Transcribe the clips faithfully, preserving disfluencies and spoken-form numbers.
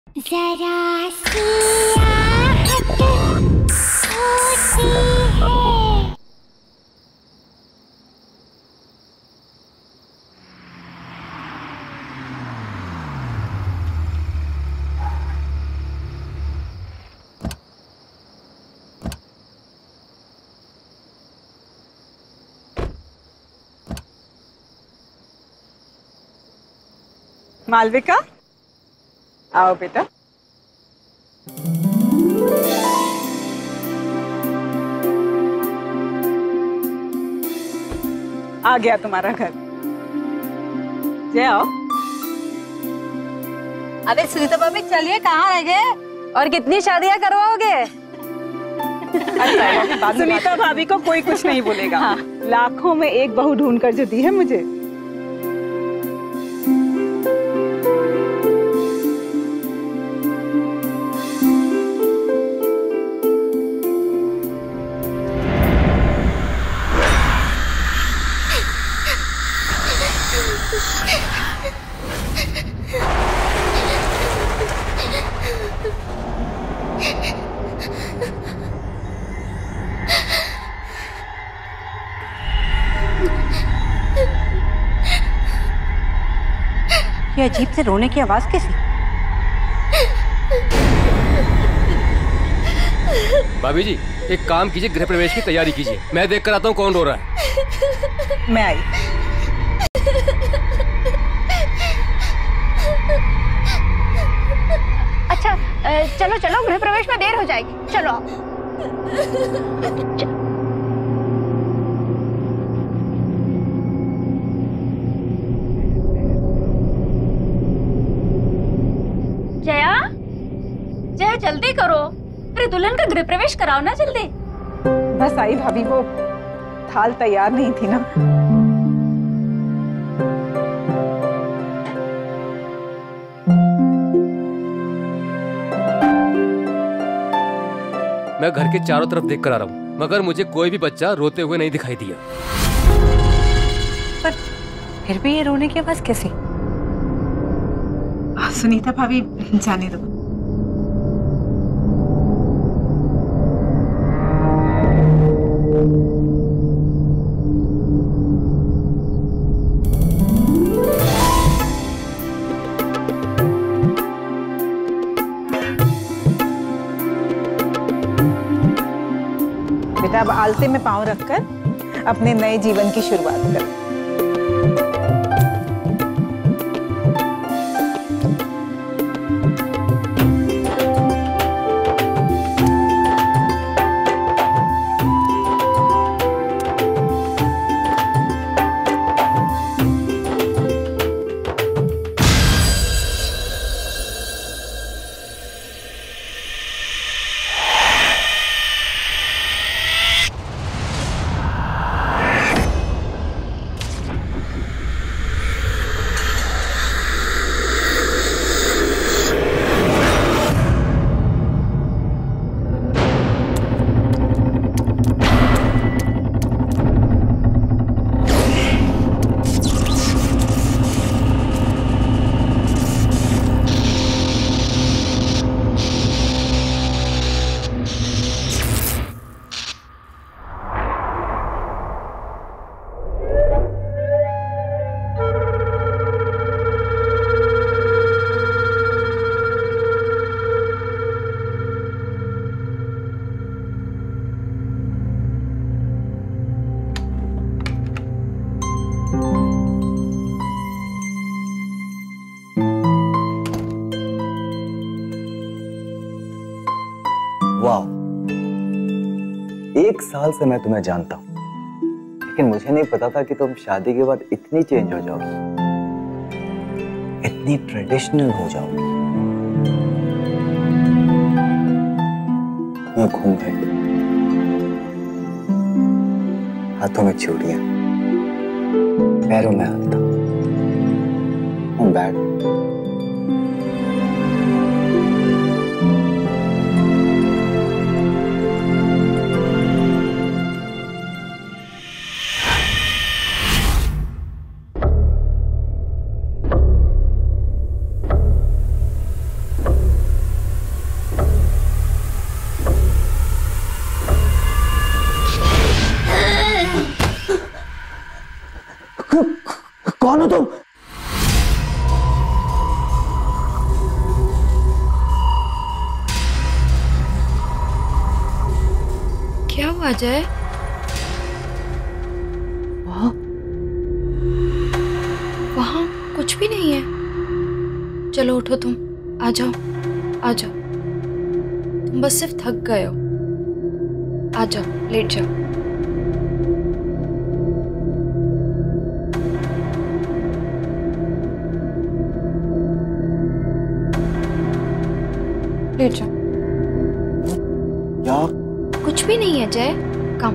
जरा सी आहट होती है। मालविका, आओ बेटा। आ गया तुम्हारा घर। जय आओ। अरे सुनीता भाभी चलिए, कहाँ रह गए और कितनी शादियां करवाओगे? अच्छा, सुनीता भाभी को कोई कुछ नहीं बोलेगा। हाँ। लाखों में एक बहू ढूंढ कर जो दी है मुझे। ये अजीब से रोने की आवाज कैसी? भाभी जी, एक काम कीजिए, गृह प्रवेश की तैयारी कीजिए। मैं देख कर आता हूँ कौन रो रहा है। मैं आई। अच्छा चलो चलो, गृह प्रवेश में देर हो जाएगी, चलो। जया, जया जल्दी करो, अरे दुल्हन का गृह प्रवेश कराओ ना जल्दी। बस आई भाभी, वो थाल तैयार नहीं थी ना। मैं घर के चारों तरफ देख कर आ रहा हूँ, मगर मुझे कोई भी बच्चा रोते हुए नहीं दिखाई दिया। पर फिर भी ये रोने की आवाज कैसी? सुनीता भाभी जाने दो। बेटा अब आलते में पांव रखकर अपने नए जीवन की शुरुआत कर। वाह, एक साल से मैं तुम्हें जानता हूं, लेकिन मुझे नहीं पता था कि तुम शादी के बाद इतनी चेंज हो जाओगी, इतनी ट्रेडिशनल हो जाओगी। ये घूंघट, हाथों में चूड़ियां, पैरों में हाथ, बैठ। कौन हो तुम? क्या हुआ जय? वहाँ वहाँ कुछ भी नहीं है। चलो उठो, तुम आ जाओ, आ जाओ। तुम बस सिर्फ थक गए हो। आ जाओ, लेट जाओ। लेट जाओ। क्या? कुछ भी नहीं है जय, कम।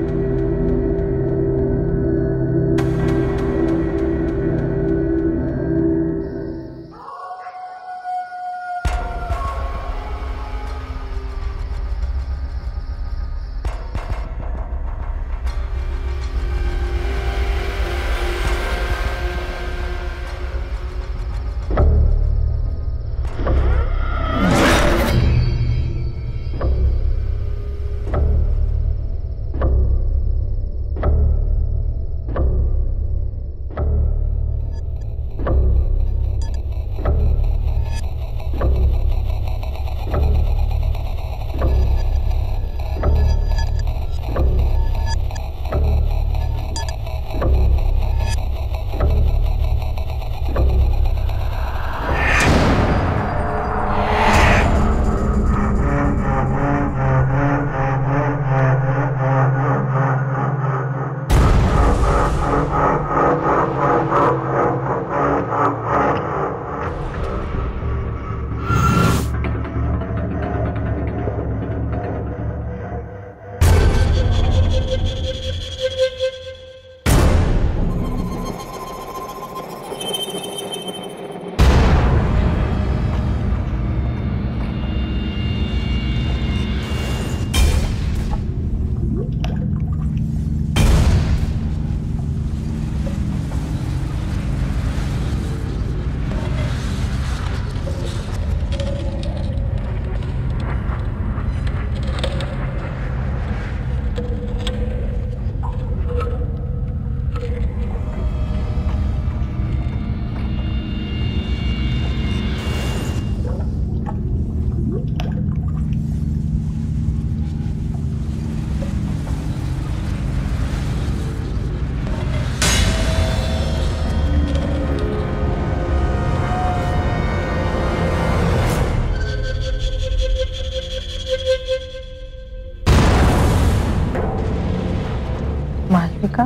मालविका,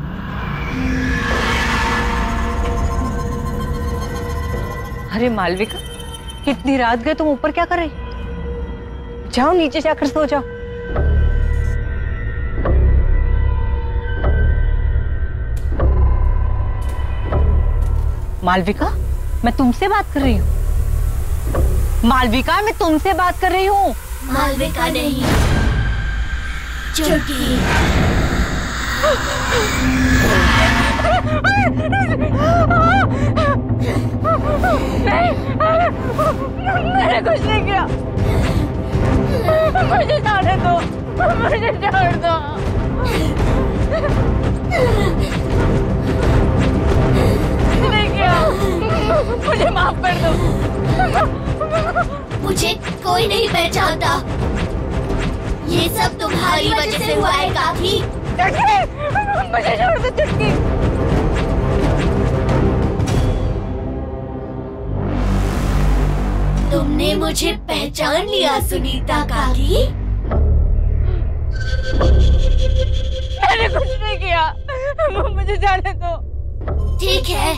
अरे मालविका, इतनी रात गए तुम ऊपर क्या कर रही? जाओ नीचे जाकर सो जाओ। मालविका, मैं तुमसे बात कर रही हूँ। मालविका, मैं तुमसे बात कर रही हूँ। मालविका नहीं, चुटकी। मैंने कुछ नहीं किया। मुझे जाने दो, मुझे छोड़ दो। नहीं किया, मुझे माफ कर दो। मुझे कोई नहीं पहचानता। ये सब तुम्हारी वजह से हुआ है काकी। मुझे छोड़ दो चुटकी। तुमने मुझे पहचान लिया सुनीता काकी। मैंने कुछ नहीं किया, मुझे जाने दो। ठीक है।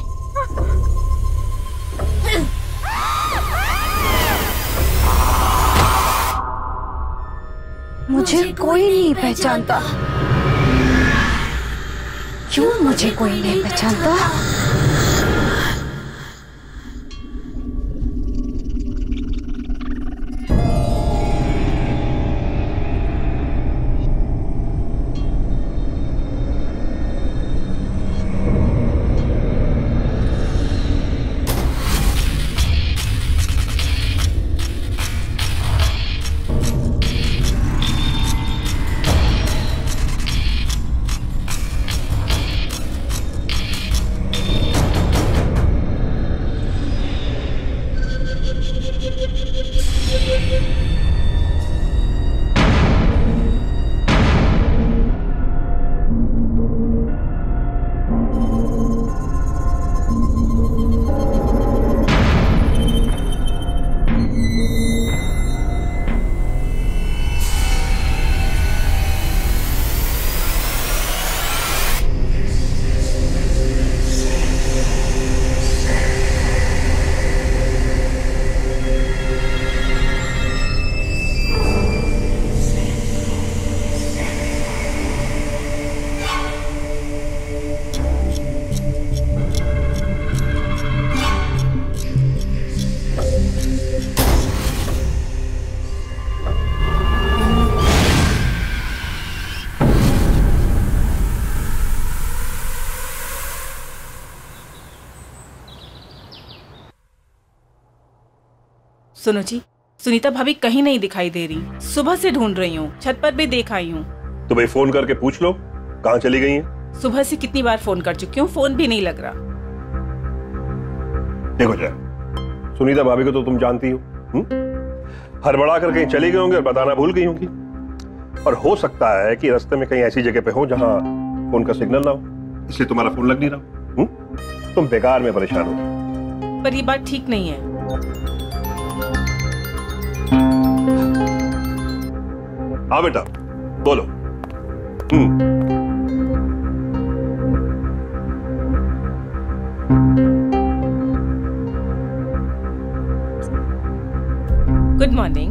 मुझे कोई नहीं पहचानता। क्यों मुझे कोई नहीं पहचानता? सुनो जी, सुनीता भाभी कहीं नहीं दिखाई दे रही। सुबह से ढूंढ रही हूँ, छत पर भी देख आई हूँ। तो भाई फोन करके पूछ लो कहाँ चली गई हैं। सुबह से कितनी बार फोन कर चुकी हूँ, फोन भी नहीं लग रहा। देखो जय, सुनीता भाभी को तो तुम जानती हो, हड़बड़ा कर कहीं चली गई होंगी और बताना भूल गई होंगी। और हो सकता है कि रास्ते में कहीं ऐसी जगह पे हो जहां फोन का सिग्नल ना हो, इसलिए तुम्हारा फोन लग नहीं रहा। हुँ? तुम बेकार में परेशान हो। पर ये बात ठीक नहीं है। हाँ बेटा बोलो। Hmm good morning.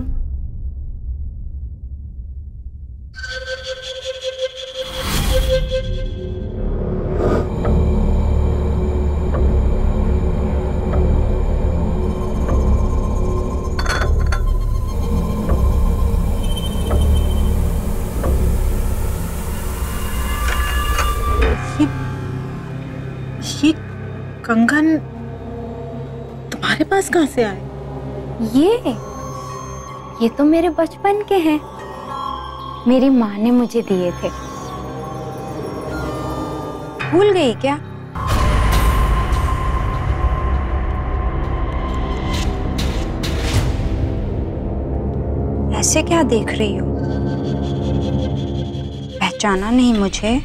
ये कंगन तुम्हारे पास कहाँ से आए? ये ये तो मेरे बचपन के हैं। मेरी माँ ने मुझे दिए थे। भूल गई क्या? ऐसे क्या देख रही हो? पहचाना नहीं मुझे?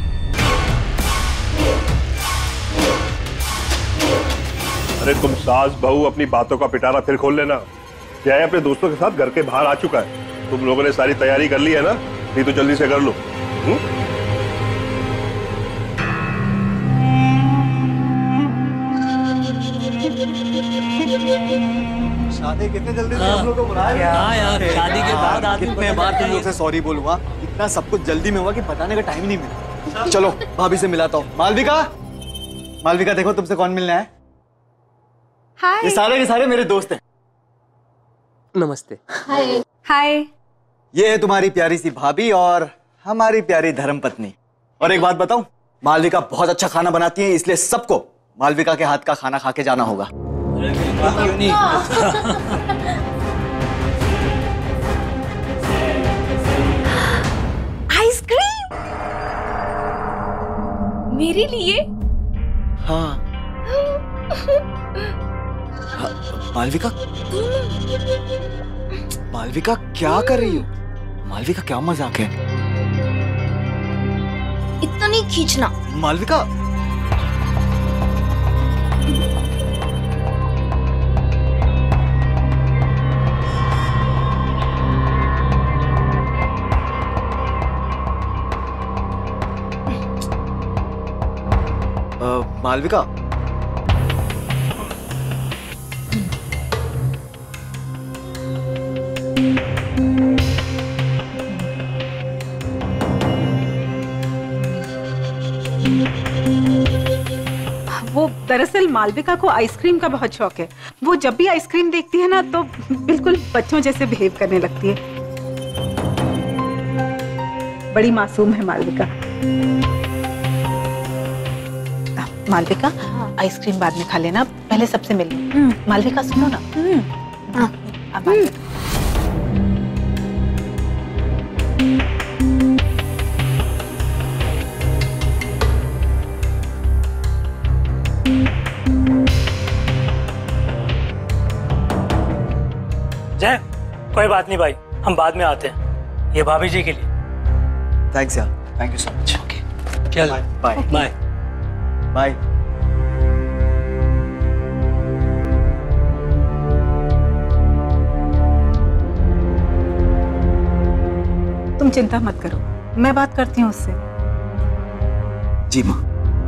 अरे तुम सास बहू अपनी बातों का पिटारा फिर खोल लेना। जय अपने दोस्तों के साथ घर के बाहर आ चुका है। तुम लोगों ने सारी तैयारी कर ली है ना? नहीं तो जल्दी से कर लो। हुँ? शादी कितने जल्दी से हम लोग को बुलाया? हाँ यार, शादी के बाद आदमी कितने बार तुम लोग से सॉरी बोलूंगा। इतना सब कुछ जल्दी में हुआ कि बताने का टाइम नहीं मिला। चलो भाभी से मिलाता हूँ। मालविका, मालविका देखो तुमसे कौन मिलना है। हाय। ये सारे के सारे मेरे दोस्त हैं। नमस्ते। हाय। हाय। ये है तुम्हारी प्यारी सी भाभी और हमारी प्यारी धर्मपत्नी। और एक बात बताऊं, मालविका बहुत अच्छा खाना बनाती है, इसलिए सबको मालविका के हाथ का खाना खा के जाना होगा। क्यों नहीं? आइसक्रीम मेरे लिए? हाँ। मालविका, मालविका क्या कर रही हो? मालविका क्या मजाक है? इतना नहीं खींचना। मालविका, आ, मालविका वो दरअसल मालविका को आइसक्रीम का बहुत शौक है। वो जब भी आइसक्रीम देखती है ना तो बिल्कुल बच्चों जैसे बिहेव करने लगती है। बड़ी मासूम है मालविका। मालविका, आइसक्रीम बाद में खा लेना, पहले सबसे मिल लो। मालविका सुनो ना। अब मालविका। जय, कोई बात नहीं भाई, हम बाद में आते हैं। ये भाभी जी के लिए। थैंक्स यार, thank you so much. Okay, चल बाय बाय बाय। तुम चिंता मत करो, मैं बात करती हूँ उससे। जी माँ।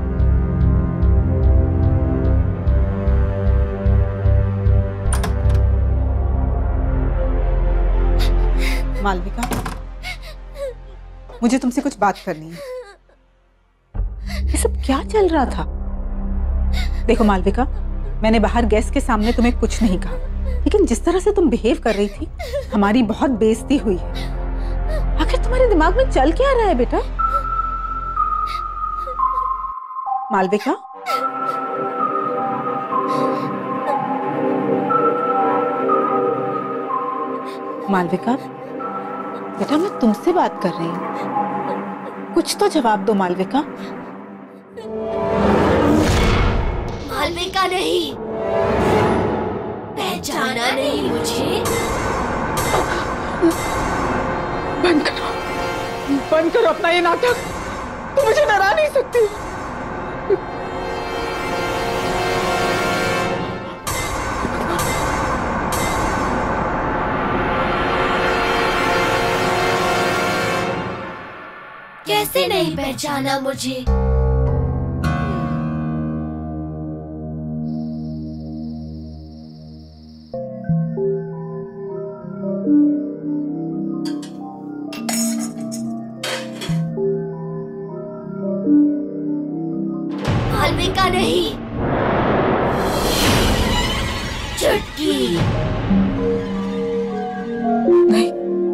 मालविका, मुझे तुमसे कुछ बात करनी है। ये सब क्या चल रहा था? देखो मालविका, मैंने बाहर गेस्ट के सामने तुम्हें कुछ नहीं कहा, लेकिन जिस तरह से तुम बिहेव कर रही थी, हमारी बहुत बेइज्जती हुई है। आखिर तुम्हारे दिमाग में चल क्या रहा है बेटा? मालविका, मालविका, बेटा मैं तुमसे बात कर रही हूँ, कुछ तो जवाब दो मालविका। मालविका नहीं, पहचाना नहीं मुझे? बंद करो, बंद करो अपना ये नाटक, तुम मुझे डरा नहीं सकती। कैसे नहीं पहचाना मुझे? मालविका नहीं, चुटकी। नहीं,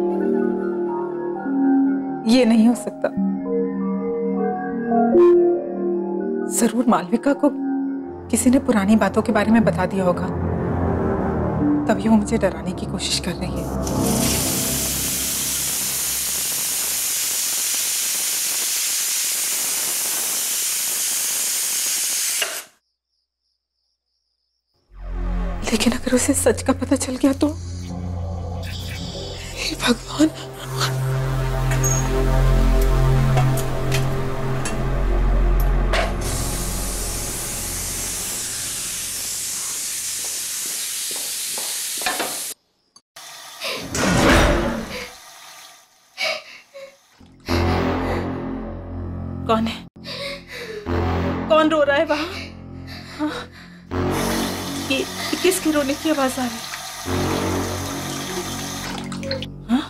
ये नहीं हो सकता। जरूर मालविका को किसी ने पुरानी बातों के बारे में बता दिया होगा, तभी वो मुझे डराने की कोशिश कर रही है। लेकिन अगर उसे सच का पता चल गया तो, हे भगवान। कौन है? कौन रो रहा है वहां? हाँ? ये, ये किसके रोने की आवाज आ रही है? हाँ?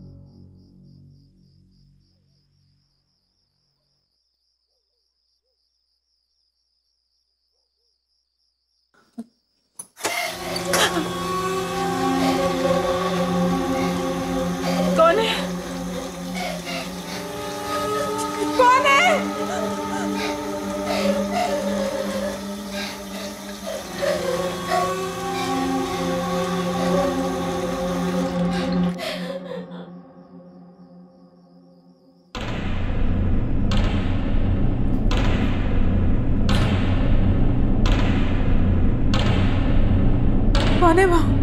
कौन है? कौन है? कौन है वहां?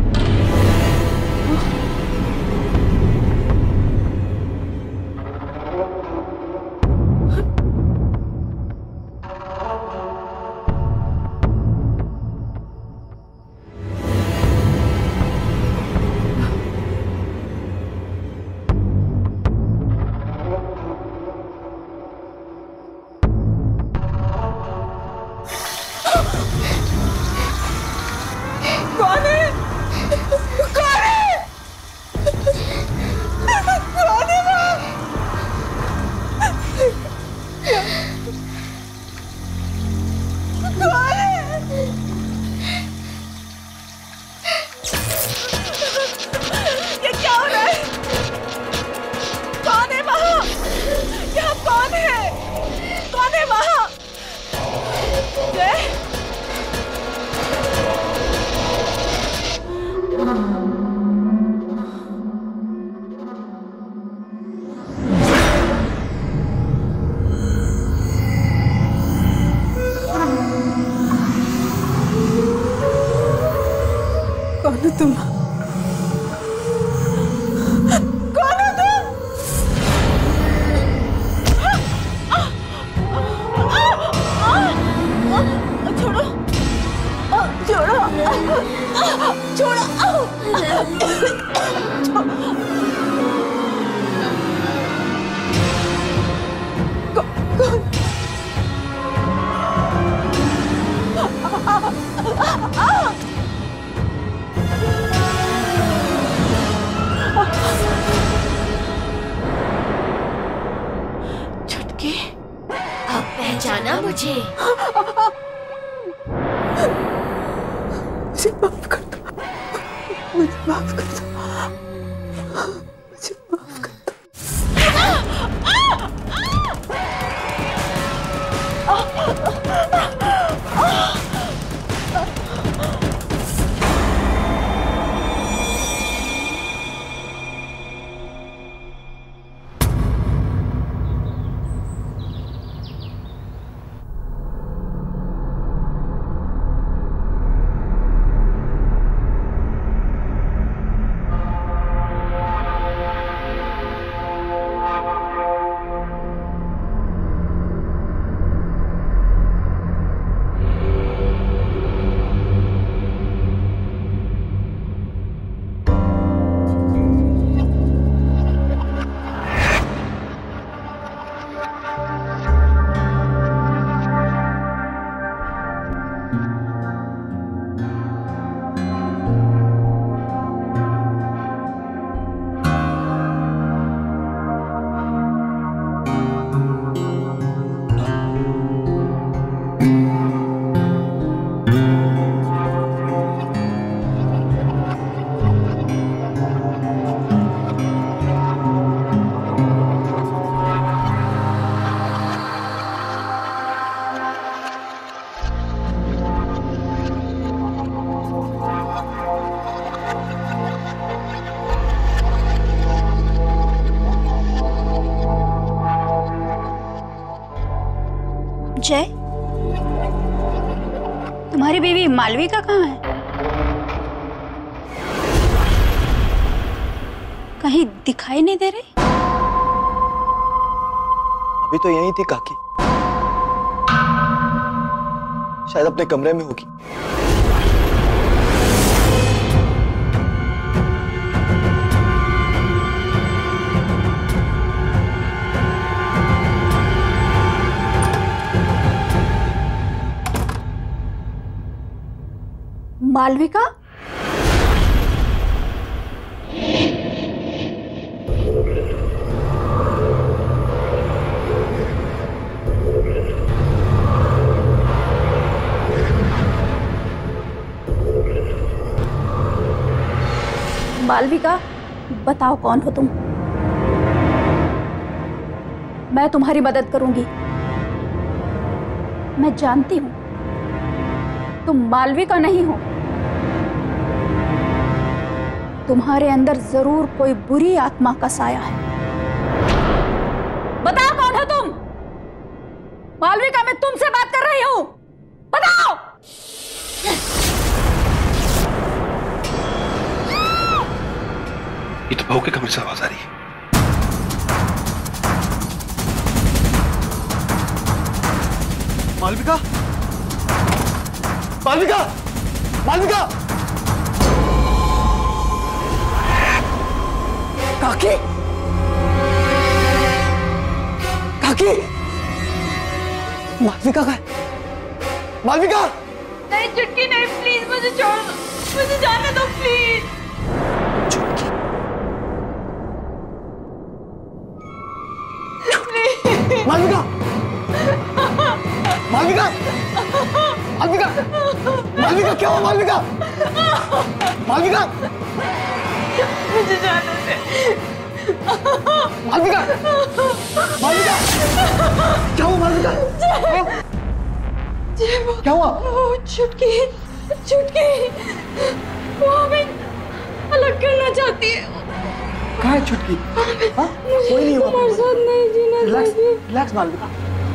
कौन हो तुम? कौन हो तुम? छोड़ो, छोड़ो, छोड़ो। कौन? चुटकी, अब पहचाना मुझे? मुझे माफ कर दो, मुझे माफ कर दो, मुझे माफ कर दो। जय, तुम्हारी बीवी मालविका कहाँ है? कहीं दिखाई नहीं दे रही। अभी तो यहीं थी काकी, शायद अपने कमरे में होगी। मालविका? मालविका, बताओ कौन हो तुम? मैं तुम्हारी मदद करूंगी। मैं जानती हूं तुम मालविका नहीं हो। तुम्हारे अंदर जरूर कोई बुरी आत्मा का साया है। बताओ कौन हो तुम? मालविका, मैं तुमसे बात कर रही हूं, बताओ। ये तो बहू के कमरे से आवाज आ रही है। मालविका, मालविका, मालविका, काकी, काकी, मालविका का है? मालविका! नहीं चुटकी, नहीं, प्लीज मुझे छोड़ दो, मुझे जाने दो प्लीज। चुटकी, मालविका, मालविका, मालविका, मालविका, क्या हुआ मालविका? मालविका, मुझे जाने दे। मालविका, मालविका, क्या हुआ मालविका? क्या हुआ? चुटकी, चुटकी, वो हमें अलग करना चाहती है। कहाँ है चुटकी? हाँ? कोई नहीं हुआ। तुम्हारे साथ नहीं जीना। Relax, relax Malvika.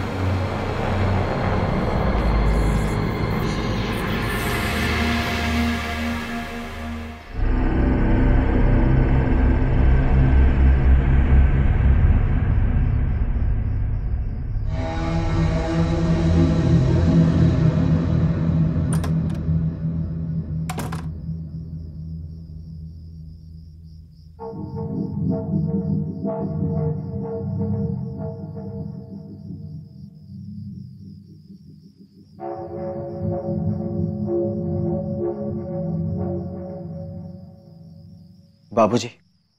बाबूजी,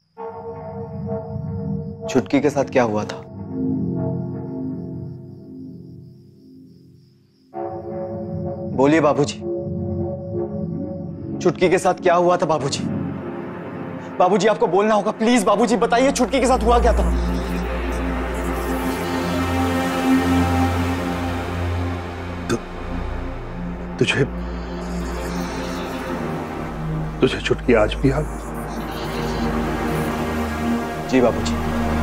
चुटकी के साथ क्या हुआ था? बोलिए बाबूजी, चुटकी के साथ क्या हुआ था बाबूजी? बाबूजी आपको बोलना होगा, प्लीज बाबूजी बताइए चुटकी के साथ हुआ क्या था? तु, तुझे तुझे चुटकी आज भी याद? जी बाबूजी,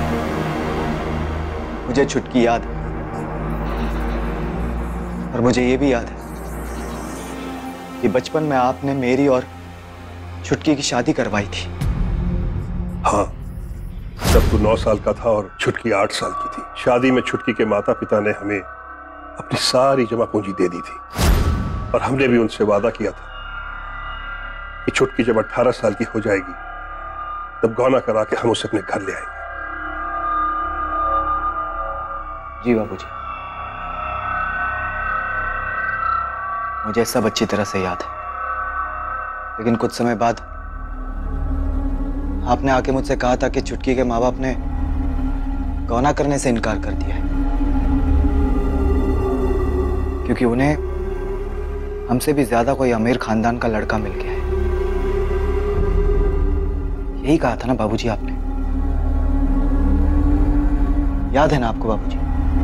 मुझे चुटकी याद है, और मुझे ये भी याद है कि बचपन में आपने मेरी और चुटकी की शादी करवाई थी। हाँ, तब तू नौ साल का था और चुटकी आठ साल की थी। शादी में चुटकी के माता पिता ने हमें अपनी सारी जमा पूंजी दे दी थी, और हमने भी उनसे वादा किया था कि चुटकी जब अठारह साल की हो जाएगी तब गौना करा के हम उसे अपने घर ले आएंगे। जी बाबूजी, मुझे सब अच्छी तरह से याद है, लेकिन कुछ समय बाद आपने आके मुझसे कहा था कि चुटकी के माँ बाप ने गौना करने से इनकार कर दिया है, क्योंकि उन्हें हमसे भी ज्यादा कोई अमीर खानदान का लड़का मिल गया है। यही कहा था ना बाबूजी आपने? याद है ना आपको बाबूजी?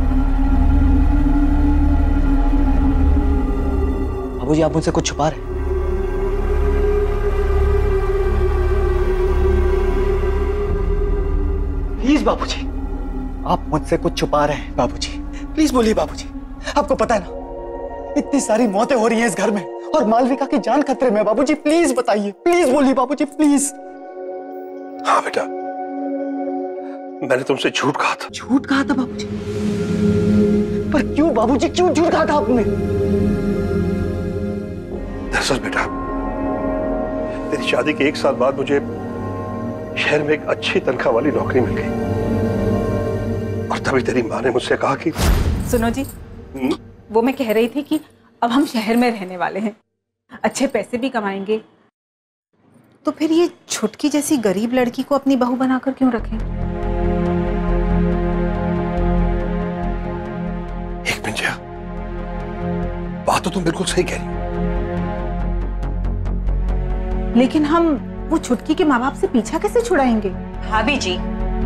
बाबूजी आप मुझसे कुछ छुपा रहे हैं? प्लीज बाबूजी, आप मुझसे कुछ छुपा रहे हैं बाबूजी, प्लीज बोलिए बाबूजी। आपको पता है ना, इतनी सारी मौतें हो रही हैं इस घर में और मालविका की जान खतरे में। बाबूजी प्लीज बताइए, प्लीज बोलिए बाबूजी प्लीज। हाँ बेटा, मैंने तुमसे झूठ कहा था। झूठ कहा था बाबूजी? पर क्यों बाबूजी, क्यों झूठ कहा था आपने? दरअसल बेटा, तेरी शादी के एक साल बाद मुझे शहर में एक अच्छी तनख्वाह वाली नौकरी मिल गई और तभी तेरी माँ ने मुझसे कहा कि सुनो जी, वो मैं कह रही थी कि अब हम शहर में रहने वाले हैं, अच्छे पैसे भी कमाएंगे, तो फिर ये छुटकी जैसी गरीब लड़की को अपनी बहू बनाकर क्यों रखें? एक मिनट जया, बात तो तुम बिल्कुल सही कह रही हो, लेकिन हम वो छुटकी के माँ बाप से पीछा कैसे छुड़ाएंगे? भाभी जी,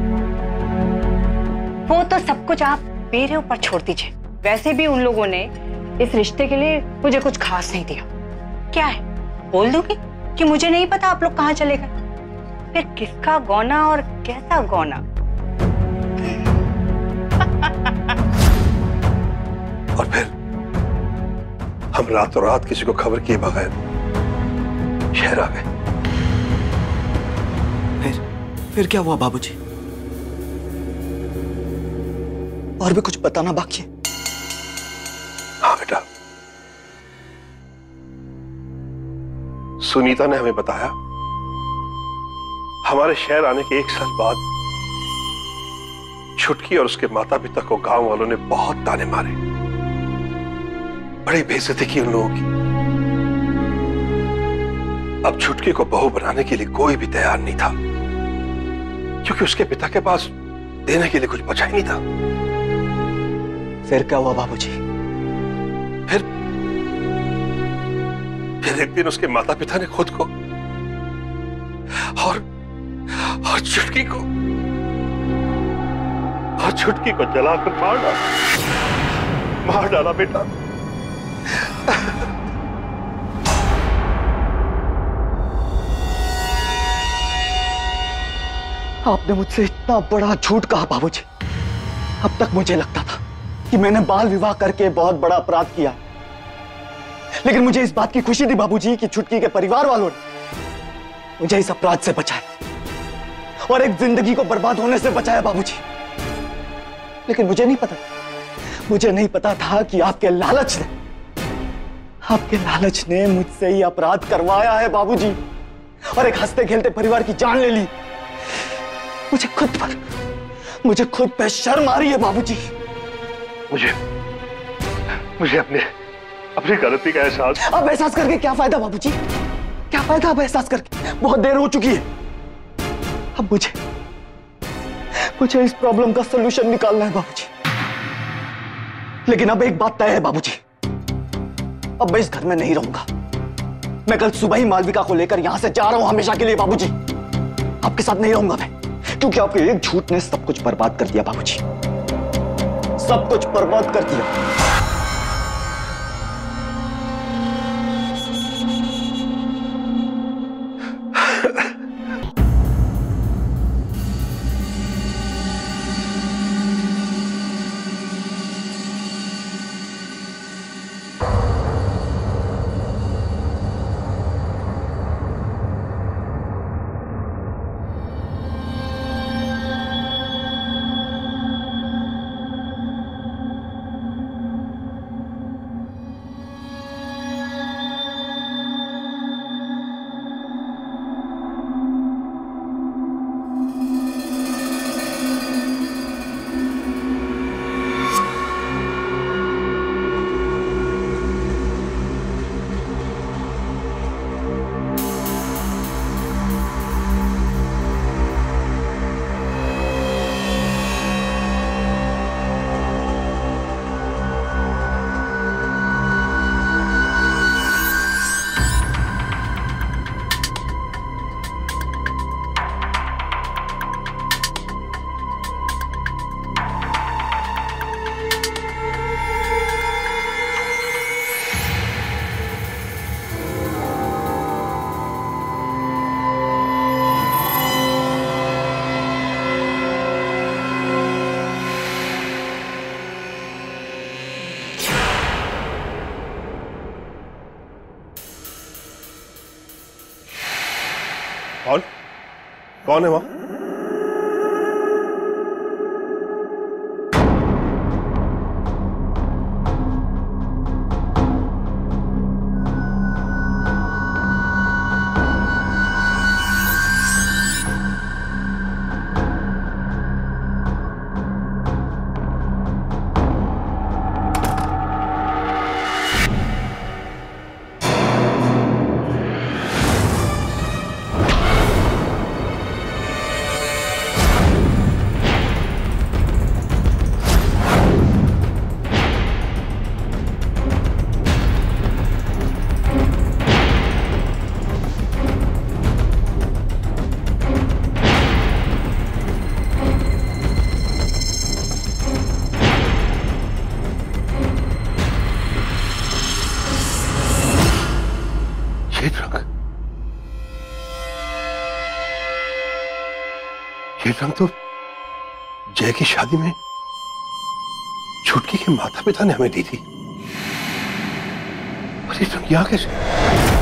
वो तो सब कुछ आप मेरे ऊपर छोड़ दीजिए। वैसे भी उन लोगों ने इस रिश्ते के लिए मुझे कुछ खास नहीं दिया। क्या है, बोल दूंगी कि मुझे नहीं पता आप लोग कहाँ चले गए। फिर किसका गौना और कैसा गौना। और फिर हम रातों रात किसी को खबर किए बगैर शहर आ गए। फिर फिर क्या हुआ बाबूजी? और भी कुछ बताना बाकी है? हाँ बेटा, सुनीता ने हमें बताया हमारे शहर आने के एक साल बाद छुटकी और उसके माता पिता को गांव वालों ने बहुत ताने मारे, बड़ी बेइज्जती की उन लोगों की। अब छुटकी को बहू बनाने के लिए कोई भी तैयार नहीं था, क्योंकि उसके पिता के पास देने के लिए कुछ बचा ही नहीं था। फिर क्या हुआ बाबूजी? फिर फिर एक दिन उसके माता पिता ने खुद को और और छुटकी को और छुटकी को जलाकर मार डाला, मार डाला बेटा। आपने मुझसे इतना बड़ा झूठ कहा बाबूजी। अब तक मुझे लगता था कि मैंने बाल विवाह करके बहुत बड़ा अपराध किया, लेकिन मुझे इस बात की खुशी थी बाबूजी कि छुटकी के परिवार वालों ने मुझे इस अपराध से बचाया और एक जिंदगी को बर्बाद होने से बचाया बाबूजी। लेकिन मुझे नहीं पता मुझे नहीं पता था कि आपके लालच ने आपके लालच ने मुझसे ही अपराध करवाया है बाबूजी, और एक हंसते खेलते परिवार की जान ले ली। मुझे खुद पर मुझे खुद पे शर्म आ रही है बाबूजी। मुझे मुझे अपने अपनी गलती का एहसास। अब एहसास करके क्या फायदा बाबूजी? क्या फायदा अब एहसास करके? बहुत देर हो चुकी है। अब मुझे मुझे इस प्रॉब्लम का सलूशन निकालना है बाबूजी। लेकिन अब एक बात तय है बाबूजी, अब मैं इस घर में नहीं रहूंगा। मैं कल सुबह ही मालविका को लेकर यहां से जा रहा हूं हमेशा के लिए बाबूजी। आपके साथ नहीं रहूंगा मैं, क्योंकि आपके एक झूठ ने सब कुछ बर्बाद कर दिया बाबूजी, सब कुछ बर्बाद कर दिया। कौन है वहां? ये रंग तो जय की शादी में छुटकी के माता पिता ने हमें दी थी, और ये रंग यहां कैसे?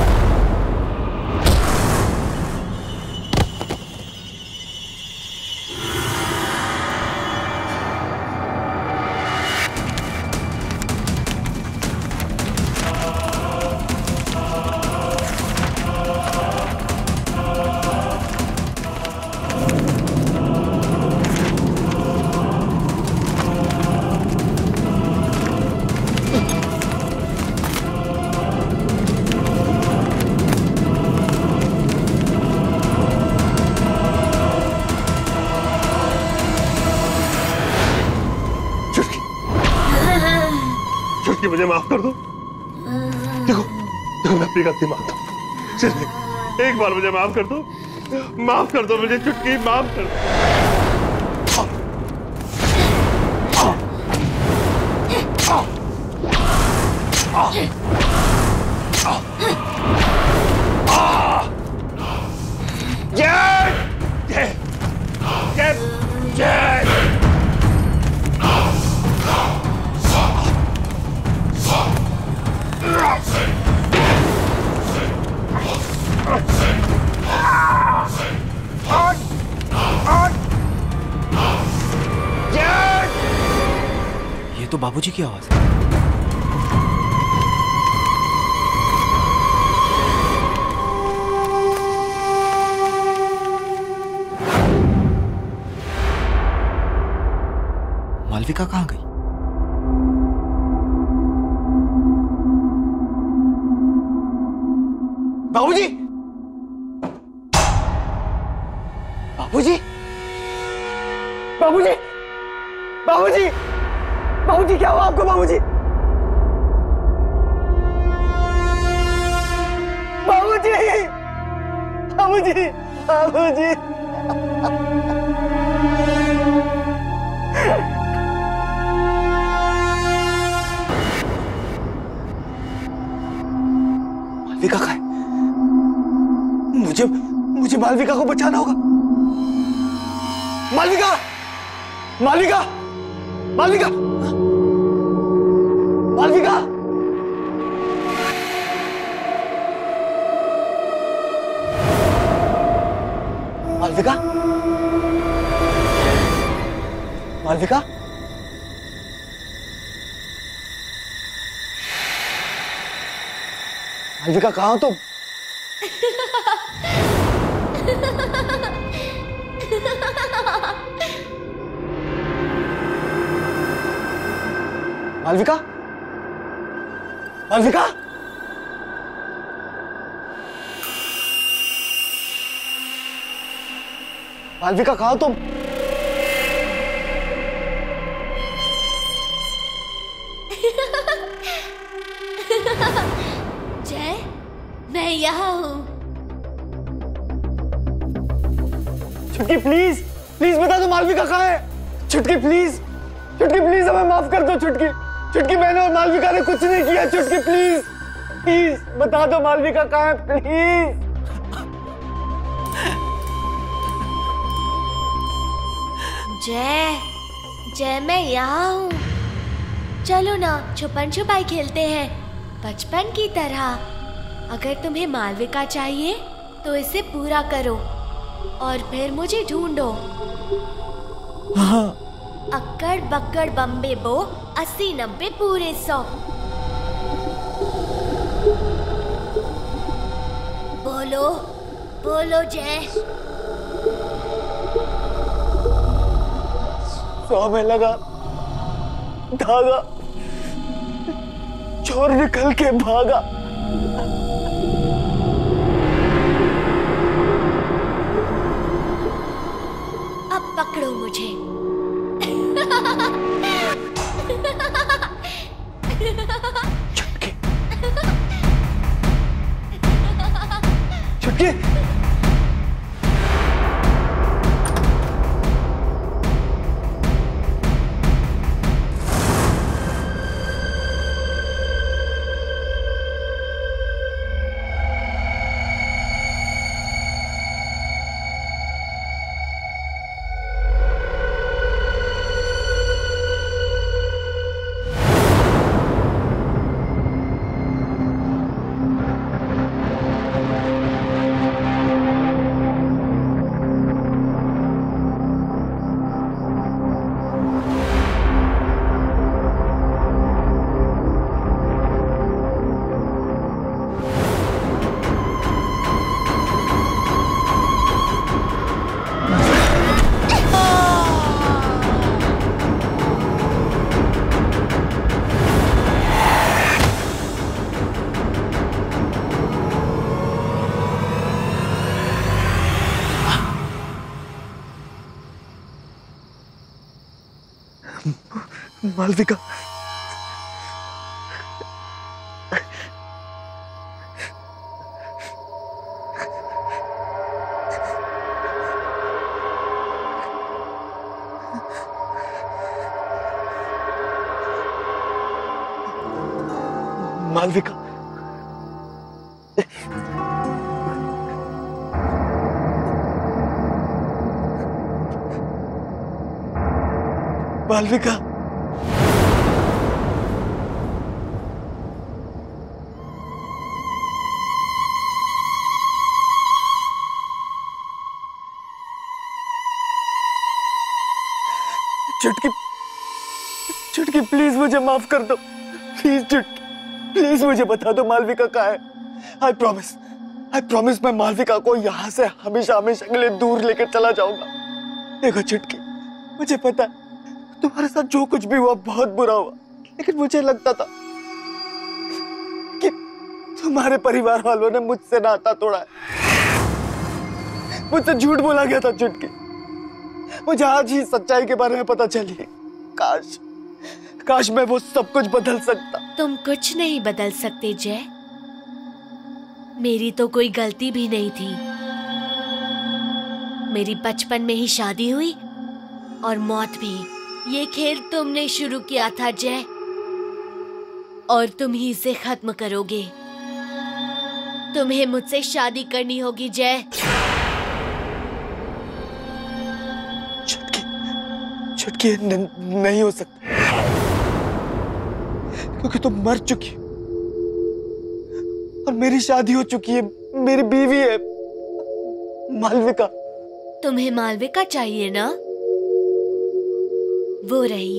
मुझे माफ कर दो। देखो देखो मैं अपनी गलती मानता हूँ, सिर्फ एक, एक बार मुझे माफ कर दो, माफ कर दो मुझे चुटकी, माफ कर दो। ये तो बाबूजी की आवाज है। मालविका कहाँ गई? बाबूजी, बाबूजी, बाबूजी, बाबूजी, बाबूजी क्या हुआ आपको? बाबूजी, बाबूजी, बाबूजी, बाबूजी, मालविका कहाँ है? मुझे मुझे मालविका को बचाना होगा। मालविका, मालविका, मालविका, मालविका, मालविका, मालविका, मालविका कहाँ हो तुम? मालविका, मालविका, मालविका कहाँ हो तुम? जय, मैं यहाँ हूँ। छुटकी प्लीज, प्लीज बता दो मालविका कहाँ है। छुटकी प्लीज, छुटकी प्लीज हमें माफ कर दो। छुटकी, छुटकी मैंने और मालविका ने कुछ नहीं किया। छुटकी प्लीज, प्लीज बता दो मालविका कहाँ है, प्लीज। जय, जय मैं यहाँ हूँ। चलो ना छुपन छुपाई खेलते हैं बचपन की तरह। अगर तुम्हें मालविका चाहिए तो इसे पूरा करो, और फिर मुझे ढूंढो। हाँ। अक्कड़ बक्कड़ बम्बे बो, अस्सी नब्बे पूरे सौ। बोलो बोलो जय। सौ में लगा धागा, चोर निकल के भागा। अब पकड़ो मुझे। चुटकी, चुटकी। मालविका, मालविका, मालविका। चुटकी, चुटकी प्लीज मुझे माफ कर दो। प्लीज चुटकी, प्लीज मुझे बता दो मालविका कहाँ है। आई प्रॉमिस, आई प्रॉमिस मैं मालविका को यहाँ से हमेशा हमेशा के लिए दूर लेकर चला जाऊंगा। देखो चुटकी, मुझे पता है तुम्हारे साथ जो कुछ भी हुआ बहुत बुरा हुआ, लेकिन मुझे लगता था कि तुम्हारे परिवार वालों ने मुझसे नाता तोड़ा है, मुझसे झूठ बोला गया था चुटकी। मुझे आज ही सच्चाई के बारे में पता चली। काश काश मैं वो सब कुछ बदल सकता। तुम कुछ नहीं बदल सकते जय। मेरी तो कोई गलती भी नहीं थी। मेरी बचपन में ही शादी हुई और मौत भी। ये खेल तुमने शुरू किया था जय, और तुम ही इसे खत्म करोगे। तुम्हें मुझसे शादी करनी होगी जय। चुटकी न, नहीं हो सकता, क्योंकि तुम मर चुकी और मेरी शादी हो चुकी है, मेरी बीवी है मालविका। तुम्हें मालविका चाहिए ना? वो रही।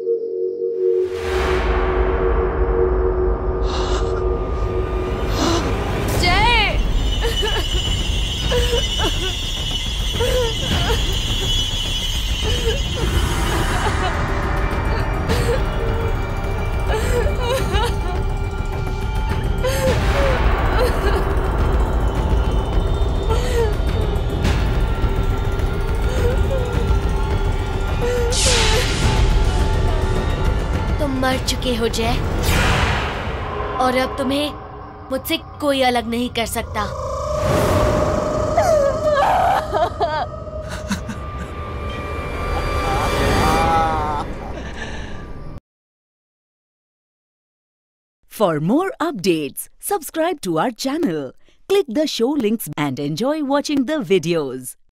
जय। तुम मर चुके हो जय, और अब तुम्हें मुझसे कोई अलग नहीं कर सकता। For more updates, subscribe to our channel, click the show links and enjoy watching the videos.